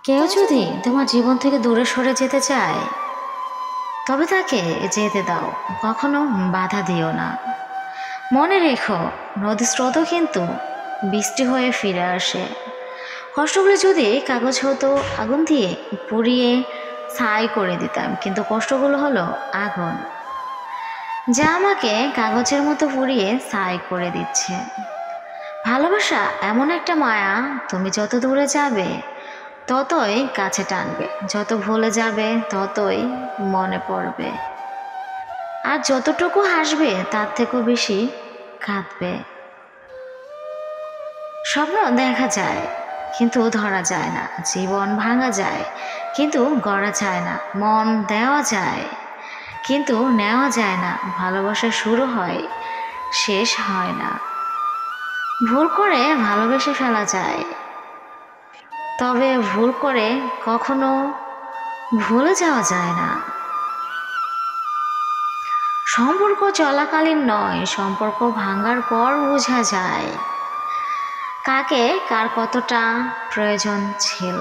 কেউ যদি তোমার জীবন থেকে দূরে সরে যেতে চায় তবে তাকে যেতে দাও, কখনো বাধা দিও না। মনে রেখো, নদী স্রোতও কিন্তু বৃষ্টি হয়ে ফিরে আসে। কষ্টগুলো যদি কাগজ হতো, আগুন দিয়ে পুড়িয়ে ছাই করে দিতাম, কিন্তু কষ্টগুলো হলো আগুন, যা আমাকে কাগজের মতো পুড়িয়ে ছাই করে দিচ্ছে। ভালোবাসা এমন একটা মায়া, তুমি যত দূরে যাবে ততই কাছে টানবে, যত ভুলে যাবে ততই মনে পড়বে, আর যতটুকু হাসবে তার থেকেও বেশি কাঁদবে। স্বপ্ন দেখা যায় কিন্তু ধরা যায় না, জীবন ভাঙা যায় কিন্তু গড়া যায় না, মন দেওয়া যায় কিন্তু নেওয়া যায় না, ভালোবাসা শুরু হয় শেষ হয় না। ভুল করে ভালোবেসে ফেলা যায়, তবে ভুল করে কখনো ভুলে যাওয়া যায় না। সম্পর্ক চলাকালীন নয়, সম্পর্ক ভাঙার পর বোঝা যায় কাকে কার কতটা প্রয়োজন ছিল।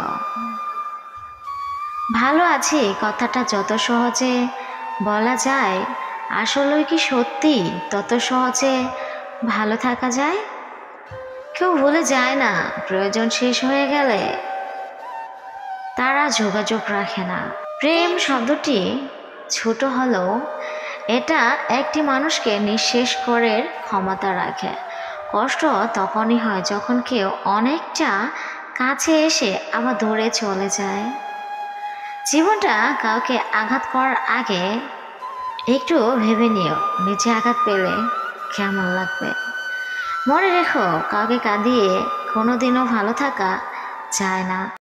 ভালো আছি কথাটা যত সহজে বলা যায়, আসলে কি সত্যি তত সহজে ভালো থাকা যায়? কেউ ভুলে যায় না, প্রয়োজন শেষ হয়ে গেলে তারা যোগাযোগ রাখে না। প্রেম শব্দটি ছোট হলেও এটা একটি মানুষকে নিঃশেষ করার ক্ষমতা রাখে। কষ্ট তখনই হয় যখন কেউ অনেকটা কাছে এসে আবার দূরে চলে যায়। জীবনটা কাউকে আঘাত করার আগে একটু ভেবে নিও, নিচে আঘাত পেলে কেমন লাগবে। মনে রেখো, কাউকে কাঁদিয়ে কোনোদিনও ভালো থাকা যায় না।